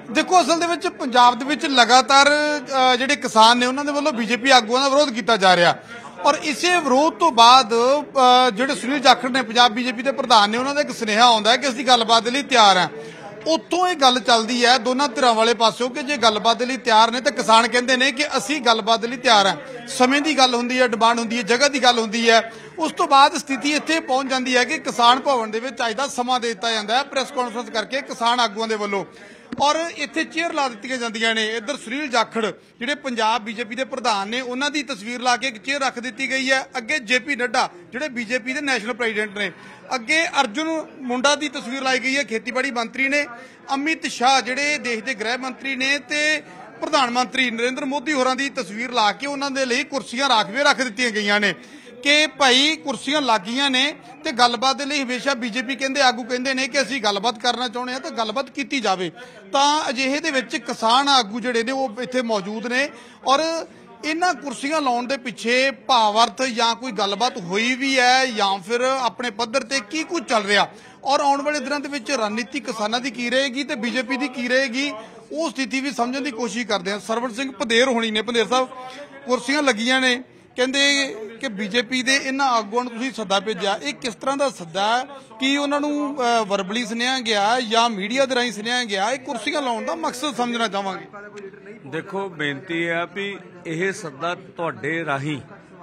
देखो असल दे विच पंजाब दे विच लगातार जिहड़े किसान ने उन्हां दे वल्लों बीजेपी आगूआं दा विरोध कीता जा रहा और इसे विरोध तो बाद जिहड़े सुनील जाखड़ ने पंजाब बीजेपी के प्रधान ने उन्होंने एक सुनेहा आउंदा है कि असीं गलबात दे लई तैयार हैं। उत्थों ये गल चलदी है दोनों धिरां वाले पासों कि जे गलबात दे लई तैयार ने तो किसान कहंदे ने कि असीं गलबात दे लई तैयार हैं। समय की गल हुंदी है, डिमांड हुंदी है, जगह की गल हुंदी है। उस तो बाद स्थिति इत्थे पहुंच जाती है कि किसान भवन दे विच अज दा समां दे दित्ता जांदा है प्रेस कॉन्फ्रेंस करके किसान आगूआं दे वल्लों और इत्थे चेयर ला दित्तियां जांदियां ने। इधर सुनील जाखड़ जिहड़े पंजाब बीजेपी के प्रधान ने उन्हां दी तस्वीर ला के एक चेयर रख दी गई है। अगे जेपी नड्डा जिहड़े बीजेपी के नैशनल प्रेजिडेंट ने, अगे अर्जुन मुंडा की तस्वीर लाई गई है खेतीबाड़ी मंत्री ने, अमित शाह जिहड़े देश के गृह मंत्री ने ते प्रधानमंत्री नरेंद्र मोदी होरां दी तस्वीर ला के उन्हां दे लई कुर्सियां राखवे रख दित्तियां गईयां ने कि भाई कुर्सियां लागियां ने ते गलबात दे लई हमेशा बीजेपी कहंदे आगू कहंदे ने कि असीं गलबात करना चाहुंदे हां ते गलबात कीती जावे। तां अजिहे दे विच किसान आगू जिहड़े ने वो इत्थे मौजूद ने और इन्हां कुर्सियां लाउण दे पिछे भावार्थ या कोई गलबात हुई भी है या फिर अपने पद्धर ते की कुछ चल रहा और आउण वाले दिनां दे विच रणनीति किसानां दी की रहेगी ते बीजेपी दी की रहेगी वो स्थिति भी समझण दी कोशिश करदे हां। सरवण सिंह भदेर होणी ने, भदेर साहब कुर्सियां लगियां ने, कहते कि बीजेपी के इन्होंने आगुआं नूं तुसीं सद्दा भेजा, ये किस तरह का सद्दा है कि उन्होंने वर्बली सुनिया गया या मीडिया के राही सुनिया गया, ये कुर्सियां लाने का मकसद समझना चाहांगे। देखो बेनती है भी यह सद्दा तुहाडे राही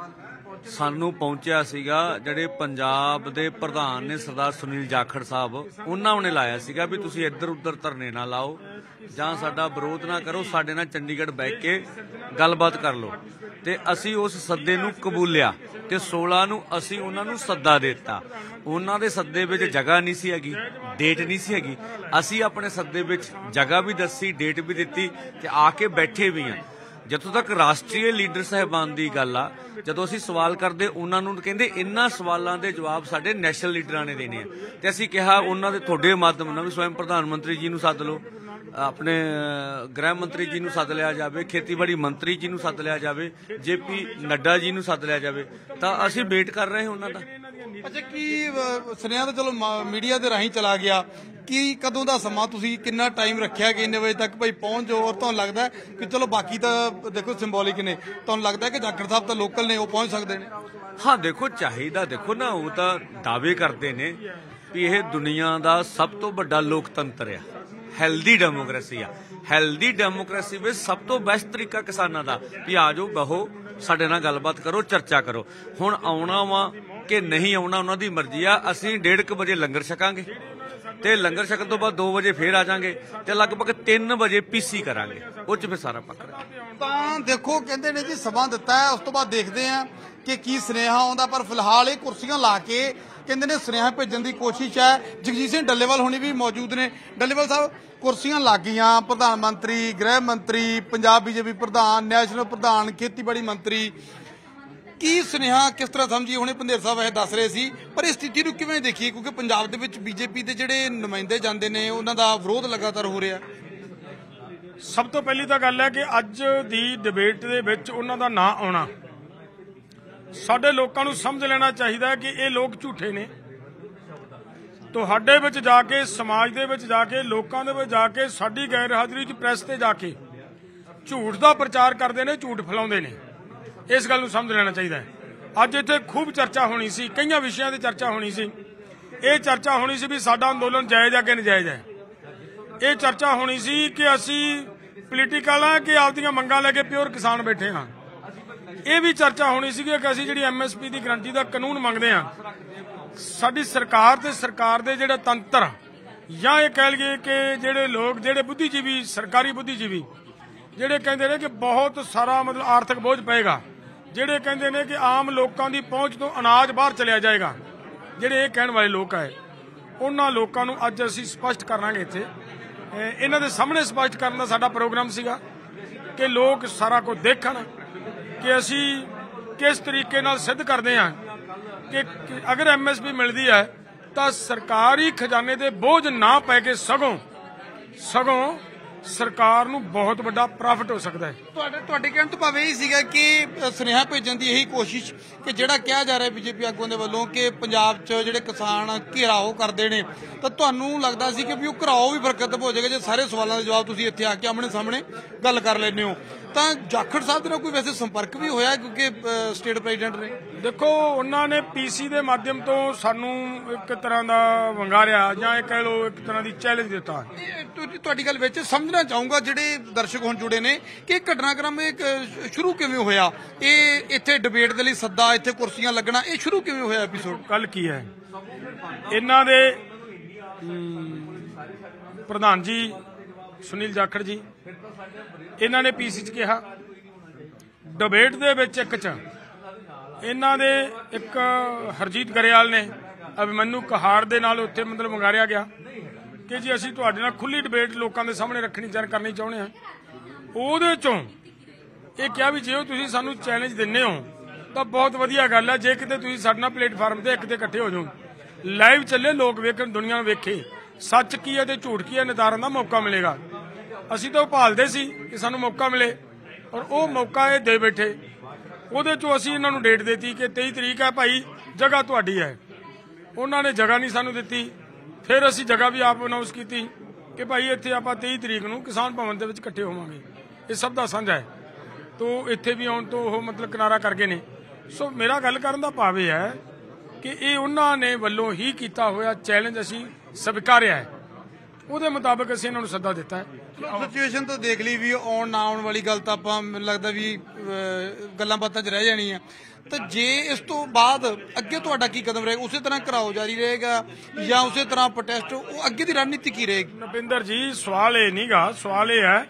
सानू पहुंचा सीगा जिहड़े पंजाब दे प्रधान ने सरदार सुनील जाखड़ साहब उन्होंने लाया सीगा भी तुसीं इधर उधर धरने ना लाओ जां साडा विरोध ना करो, साडे नाल चंडीगढ़ बैठ के गलबात कर लो। ते असी उस सद्दे नूं कबूलिया ते 16 नूं असी उन्हां नूं सद्दा देता। उन्हां दे सद्दे विच जगह नहीं सी हैगी, डेट नहीं सी हैगी, असी अपने सद्दे विच जगह भी दसी, डेट भी दित्ती ते आके बैठे भी हैं। जदों तक राष्ट्रीय लीडर साहिबान की गल आ, जदों असीं सवाल करते उन्होंने कहते इन्हां सवालों के जवाब साडे नैशनल लीडरां ने देने आ ते असीं कहा उन्हां दे तुहाडे माध्यम नाल भी स्वयं प्रधानमंत्री जी नूं सद लो, अपने गृह मंत्री जी नूं सद लिया जाए, खेतीबाड़ी मंत्री जी नूं सद लिया जाए, जेपी नड्डा जी नूं सद लिया जाए, तां असीं वेट कर रहे हैं उन्हां दा। अच्छा की सुनिया तो चलो मीडिया के राही चला गया कि कदों का समा तुसीं कितना टाइम रखा कि इन्ने बजे तक भाई पहुंच जाओ और तुहानूं लगदा है कि चलो बाकी तो देखो सिंबॉलिक ने, तुहानूं लगदा है कि जाखड़ साहब तो लोकल ने वो पहुंच सकते हैं? हाँ देखो चाहिदा, देखो ना वो तो दावे करते हैं भी यह दुनिया का सब तो बड़ा लोकतंत्र है, हैल्दी डेमोक्रेसी आ। हैल्दी डेमोक्रेसी में सब तो बेस्ट तरीका किसानों का भी आ जाओ बहो साडे नाल गलबात करो, चर्चा करो। हुण आउणा वा कि नहीं आउणा उन्हां दी मर्जी आ। असीं 1:30 बजे लंगर छकांगे ते लंगर छकण तो बाद 2 बजे फिर आ जाएंगे ते लगभग 3 बजे पीसी करांगे, उस च फिर सारा पकड़ा। तां देखो कहंदे ने जी समा दिता है, उस तो बाद देखते हैं कि की सुनेहा आउंदा, पर फिलहाल ये कुर्सियां ला के कहंदे ने सुनेहा भेजण दी कोशिश है। जगजीत सिंह डल्लेवाल होनी भी मौजूद ने। डल्लेवाल साहब कुर्सियां लग गईयां, प्रधानमंत्री, गृह मंत्री, पंजाब बीजेपी प्रधान, नैशनल प्रधान, खेतीबाड़ी मंत्री, की सुनेहा किस तरह समझिए? हुणे भंदेर साहब यह दस रहे सी, पर इस स्थिति नूं किवें देखिए क्योंकि पंजाब दे विच बीजेपी दे जिहड़े नुमाइंदे जांदे ने उन्हां दा विरोध लगातार हो रहा। सब तो पहली तो गल है कि अज दी डिबेट दे विच उन्हां दा नां आउणा साडे लोकां नूं समझ लेना चाहिए कि ये लोग झूठे ने। तुहाडे विच जाके समाज दे विच जाके लोकां दे विच जाके साडी गैर हाज़री च प्रैस ते जाके झूठ दा प्रचार करते हैं, झूठ फैलाउंदे ने। इस गल नूं समझ लेना चाहिए। अज इत्थे खूब चर्चा होनी सी, कई विषयां ते चर्चा होनी सी। ये चर्चा होनी सी भी साडा अंदोलन जायज़ है कि नजायज़ है। ये चर्चा होनी सी कि असी पोलीटिकल है कि आपदियां मंगां लैके प्योर किसान बैठे हाँ। ये भी चर्चा होनी सी कि असी जिहड़ी MSP की गारंटी का कानून मंगते हैं। साडी सरकार ते सरकार दे जिहड़े तंत्र या ये कह लईए कि जिहड़े लोग जिहड़े बुद्धिजीवी सरकारी बुद्धिजीवी जिहड़े कहंदे ने कि बहुत सारा मतलब आर्थिक बोझ पएगा, जिहड़े कहंदे ने कि आम लोगों की पहुंच तो अनाज बाहर चलिया जाएगा, जिहड़े ये कहण वाले लोग है उन्हां लोगों नूं अज असीं स्पष्ट करांगे। इत्थे इन्हां दे सामने स्पष्ट करन दा साडा प्रोग्राम सीगा कि लोग सारा कुछ देखण कि असीं किस तरीके नाल सिद्ध करदे हां कि अगर MSP मिलदी है तो सरकारी खजाने दे बोझ ना पै के सगों ਸਰਕਾਰ ਨੂੰ ਬਹੁਤ ਵੱਡਾ ਪ੍ਰੋਫਿਟ ਹੋ ਸਕਦਾ ਹੈ। ਤੁਹਾਡੇ ਕਹਿਣ ਤੋਂ ਭਾਵੇਂ ਇਹ ਸੀਗਾ ਕਿ ਸੁਨੇਹਾ ਭੇਜਣ ਦੀ ਇਹੀ ਕੋਸ਼ਿਸ਼ ਕਿ ਜਿਹੜਾ ਕਿਹਾ ਜਾ ਰਿਹਾ ਬੀਜੇਪੀ ਆਗੂਆਂ ਦੇ ਵੱਲੋਂ ਕਿ ਪੰਜਾਬ 'ਚ ਜਿਹੜੇ ਕਿਸਾਨ ਘਿਰਾਓ ਕਰਦੇ ਨੇ, ਤਾਂ ਤੁਹਾਨੂੰ ਲੱਗਦਾ ਸੀ ਕਿ ਵੀ ਉਹ ਘਿਰਾਓ ਵੀ ਬਰਕਤ ਹੋ ਜਾਏਗਾ ਜੇ ਸਾਰੇ ਸਵਾਲਾਂ ਦੇ ਜਵਾਬ ਤੁਸੀਂ ਇੱਥੇ ਆ ਕੇ ਆਮਣੇ ਸਾਹਮਣੇ ਗੱਲ ਕਰ ਲੈਂਦੇ ਹੋ। ਤਾਂ ਜਾਖੜ ਸਾਹਿਬ ਦੇ ਨਾਲ ਕੋਈ ਵੈਸੇ ਸੰਪਰਕ ਵੀ ਹੋਇਆ ਕਿਉਂਕਿ ਸਟੇਟ ਪ੍ਰੈਜ਼ੀਡੈਂਟ ਨੇ? ਦੇਖੋ, ਉਹਨਾਂ ਨੇ ਪੀਸੀ ਦੇ ਮਾਧਿਅਮ ਤੋਂ ਸਾਨੂੰ ਇੱਕ ਤਰ੍ਹਾਂ ਦਾ ਵੰਗਾਰਿਆ ਜਾਂ ਇਹ ਕਹਿ ਲਓ ਇੱਕ ਤਰ੍ਹਾਂ ਦੀ ਚੈਲੰਜ ਦਿੱਤਾ। ਤੁਹਾਡੀ ਗੱਲ ਵਿੱਚ ਸਮਝਣਾ ਚਾਹੂੰਗਾ ਜਿਹੜੇ ਦਰਸ਼ਕ ਹੁਣ ਜੁੜੇ ਨੇ ਕਿ ਘਟਨਾਕ੍ਰਮ ਇੱਕ ਸ਼ੁਰੂ ਕਿਵੇਂ ਹੋਇਆ, ਇਹ ਇੱਥੇ ਡਿਬੇਟ ਦੇ ਲਈ ਸੱਦਾ, ਇੱਥੇ ਕੁਰਸੀਆਂ ਲੱਗਣਾ, ਇਹ ਸ਼ੁਰੂ ਕਿਵੇਂ ਹੋਇਆ ਐਪੀਸੋਡ? ਕੱਲ ਕੀ ਹੈ, ਇਹਨਾਂ ਦੇ ਪ੍ਰਧਾਨ ਜੀ ਸੁਨੀਲ ਜਾਖੜ ਜੀ, ਇਹਨਾਂ ਨੇ ਪੀਸੀ 'ਚ ਕਿਹਾ, ਡਿਬੇਟ ਦੇ ਵਿੱਚ ਇੱਕ 'ਚ ਇਹਨਾਂ ਦੇ ਇੱਕ ਹਰਜੀਤ ਗਰੇਵਾਲ ਨੇ ਅਭਿਮਨੂ ਕਹਾੜ ਦੇ ਨਾਲ ਉੱਥੇ ਮਤਲਬ ਮੰਗਾਰਿਆ ਗਿਆ ਕਿ ਜੀ ਅਸੀਂ ਤੁਹਾਡੇ ਨਾਲ ਖੁੱਲੀ ਡਿਬੇਟ ਲੋਕਾਂ ਦੇ ਸਾਹਮਣੇ ਰੱਖਣੀ ਕਰਨੀ ਚਾਹੁੰਦੇ ਹਾਂ। ਉਹਦੇ ਚੋਂ ਇਹ ਕਿਹਾ ਵੀ ਜੇ ਤੁਸੀਂ ਸਾਨੂੰ ਚੈਲੰਜ ਦਿੰਦੇ ਹੋ ਤਾਂ ਬਹੁਤ ਵਧੀਆ ਗੱਲ ਹੈ, ਜੇ ਕਿਤੇ ਤੁਸੀਂ ਸਾਡੇ ਨਾਲ ਪਲੇਟਫਾਰਮ ਤੇ ਇੱਕ ਤੇ ਇਕੱਠੇ ਹੋ ਜਾਓ, ਲਾਈਵ ਚੱਲੇ, ਲੋਕ ਵੇਖਣ, ਦੁਨੀਆ ਵੇਖੇ ਸੱਚ ਕੀ ਹੈ ਤੇ ਝੂਠ ਕੀ ਹੈ, ਨਿਤਾਰਨ ਦਾ ਮੌਕਾ ਮਿਲੇਗਾ। ਅਸੀਂ ਤਾਂ ਭਾਲਦੇ ਸੀ ਕਿ ਸਾਨੂੰ ਮੌਕਾ ਮਿਲੇ ਔਰ ਉਹ ਮੌਕਾ ਇਹ ਦੇ ਬੈਠੇ। ਉਹਦੇ ਚੋਂ ਅਸੀਂ ਇਹਨਾਂ ਨੂੰ ਡੇਟ ਦੇਤੀ ਕਿ 23 ਤਰੀਕ ਹੈ ਭਾਈ, ਜਗ੍ਹਾ ਤੁਹਾਡੀ ਹੈ। ਉਹਨਾਂ ਨੇ ਜਗ੍ਹਾ ਨਹੀਂ ਸਾਨੂੰ ਦਿੱਤੀ। ਫਿਰ ਅਸੀਂ ਜਗ੍ਹਾ ਵੀ ਆਪ ਅਨਾਉਂਸ ਕੀਤੀ ਕਿ ਭਾਈ ਇੱਥੇ ਆਪਾਂ 23 ਤਰੀਕ ਨੂੰ ਕਿਸਾਨ ਭਵਨ ਦੇ ਵਿੱਚ ਇਕੱਠੇ ਹੋਵਾਂਗੇ। ਇਹ ਸਭ ਦਾ ਸਾਂਝਾ ਹੈ। ਤੋ ਇੱਥੇ ਵੀ ਆਉਣ ਤੋਂ ਉਹ ਮਤਲਬ ਕਿਨਾਰਾ ਕਰ ਗਏ ਨੇ। ਸੋ ਮੇਰਾ ਗੱਲ ਕਰਨ ਦਾ ਭਾਵ ਇਹ ਹੈ ਕਿ ਇਹ ਉਹਨਾਂ ਨੇ ਵੱਲੋਂ ਹੀ ਕੀਤਾ ਹੋਇਆ ਚੈਲੰਜ ਅਸੀਂ ਸਵੀਕਾਰਿਆ ਹੈ। ਉਹਦੇ ਮੁਤਾਬਕ ਅਸੀਂ ਇਹਨਾਂ ਨੂੰ ਸੱਦਾ ਦਿੱਤਾ ਹੈ। ਸਿਚੁਏਸ਼ਨ ਤਾਂ ਦੇਖ ਲਈ ਵੀ ਆਉਣ ਨਾ ਆਉਣ ਵਾਲੀ ਗੱਲ ਤਾਂ ਆਪਾਂ ਮੈਨੂੰ ਲੱਗਦਾ ਵੀ ਗੱਲਾਂ ਬਾਤਾਂ 'ਚ ਰਹਿ ਜਾਣੀ ਆ। ਤਾਂ ਜੇ ਇਸ ਤੋਂ ਬਾਅਦ ਅੱਗੇ ਤੁਹਾਡਾ ਕੀ ਕਦਮ ਰਹੇਗਾ? ਉਸੇ ਤਰ੍ਹਾਂ ਘਰਾਓ ਜਾਰੀ ਰਹੇਗਾ ਜਾਂ ਉਸੇ ਤਰ੍ਹਾਂ ਪ੍ਰੋਟੈਸਟ? ਉਹ ਅੱਗੇ ਦੀ ਰਣਨੀਤੀ ਕੀ ਰਹੇਗੀ? ਨਵਿੰਦਰ ਜੀ, ਸਵਾਲ ਇਹ ਨਹੀਂਗਾ, ਸਵਾਲ ਇਹ ਹੈ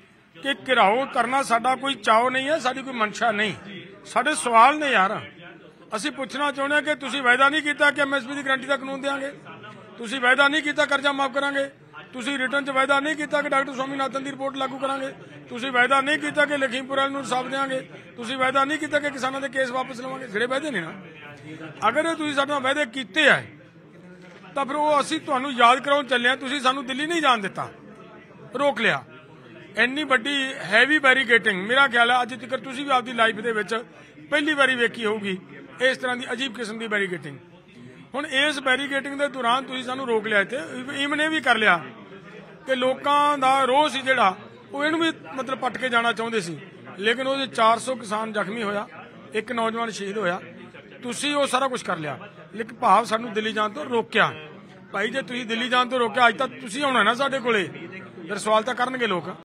ਕਿ ਘਿਰਾਓ ਕਰਨਾ ਸਾਡਾ ਕੋਈ ਚਾਅ ਨਹੀਂ ਹੈ, ਸਾਡੀ ਕੋਈ ਮਨਸ਼ਾ ਨਹੀਂ। ਸਾਡੇ ਸਵਾਲ ਨੇ ਯਾਰ, ਅਸੀਂ ਪੁੱਛਣਾ ਚਾਹੁੰਦੇ ਹਾਂ ਕਿ ਤੁਸੀਂ ਵਾਅਦਾ ਨਹੀਂ ਕੀਤਾ ਕਿ ਐਮਐਸਪੀ ਦੀ ਗਰੰਟੀ ਦਾ ਕਾਨੂੰਨ ਦੇਵਾਂਗੇ, ਤੁਸੀਂ ਵਾਅਦਾ ਨਹੀਂ ਕੀਤਾ ਕਰਜ਼ਾ ਮਾਫ ਕਰਾਂਗੇ, ਤੁਸੀਂ ਰਿਟਰਨ 'ਚ ਵਾਅਦਾ ਨਹੀਂ ਕੀਤਾ ਕਿ ਡਾਕਟਰ ਸਵਾਮੀਨਾਥਨ ਦੀ ਰਿਪੋਰਟ ਲਾਗੂ ਕਰਾਂਗੇ, ਤੁਸੀਂ ਵਾਅਦਾ ਨਹੀਂ ਕੀਤਾ ਕਿ ਲਖੀਮਪੁਰ ਵਾਲੇ ਨੂੰ ਇਨਸਾਫ ਦੇਵਾਂਗੇ, ਤੁਸੀਂ ਵਾਅਦਾ ਨਹੀਂ ਕੀਤਾ ਕਿ ਕਿਸਾਨਾਂ ਦੇ ਕੇਸ ਵਾਪਸ ਲਵਾਂਗੇ। ਜਿਹੜੇ ਵਾਅਦੇ ਨੇ ਨਾ, ਅਗਰ ਇਹ ਤੁਸੀਂ ਸਾਡੇ ਨਾਲ ਵਾਅਦੇ ਕੀਤੇ ਆ ਤਾਂ ਫਿਰ ਉਹ ਅਸੀਂ ਤੁਹਾਨੂੰ ਯਾਦ ਕਰਾਉਣ ਚੱਲੇ ਆ। ਤੁਸੀਂ ਸਾਨੂੰ ਦਿੱਲੀ ਨਹੀਂ ਜਾਣ ਦਿੱਤਾ, ਰੋਕ ਲਿਆ। ਇੰਨੀ ਵੱਡੀ ਹੈਵੀ ਬੈਰੀਕੇਟਿੰਗ, ਮੇਰਾ ਖਿਆਲ ਹੈ ਅੱਜ ਤੱਕ ਤੁਸੀਂ ਵੀ ਆਪਦੀ ਲਾਈਫ ਦੇ ਵਿੱਚ ਪਹਿਲੀ ਵਾਰੀ ਵੇਖੀ ਹੋਊਗੀ ਇਸ ਤਰ੍ਹਾਂ ਦੀ ਅਜੀਬ ਕਿਸਮ ਦੀ ਬੈਰੀਕੇਟਿੰਗ। ਹੁਣ ਇਸ ਬੈਰੀਕੇਟਿੰਗ ਦੇ ਦੌਰਾਨ ਤੁਸੀਂ ਸਾਨੂੰ ਰੋਕ ਲਿਆ। ਇੱਥੇ ਈਵਨ ਇਹ ਵੀ ਕਰ ਲਿਆ ਕਿ ਲੋਕਾਂ ਦਾ ਰੋਹ ਸੀ ਜਿਹੜਾ, ਉਹ ਇਹਨੂੰ ਵੀ ਮਤਲਬ ਪੱਟ ਕੇ ਜਾਣਾ ਚਾਹੁੰਦੇ ਸੀ, ਲੇਕਿਨ ਉਹਦੇ 400 ਕਿਸਾਨ ਜ਼ਖਮੀ ਹੋਇਆ, ਇੱਕ ਨੌਜਵਾਨ ਸ਼ਹੀਦ ਹੋਇਆ। ਤੁਸੀਂ ਉਹ ਸਾਰਾ ਕੁਝ ਕਰ ਲਿਆ, ਲੇਕਿਨ ਭਾਵ ਸਾਨੂੰ ਦਿੱਲੀ ਜਾਣ ਤੋਂ ਰੋਕਿਆ। ਭਾਈ ਜੇ ਤੁਸੀਂ ਦਿੱਲੀ ਜਾਣ ਤੋਂ ਰੋਕਿਆ, ਅੱਜ ਤੱਕ ਤੁਸੀਂ ਆਉਣਾ ਨਾ ਸਾਡੇ ਕੋਲੇ, ਫਿਰ ਸਵਾਲ ਤਾਂ ਕਰਨਗੇ ਲੋਕ।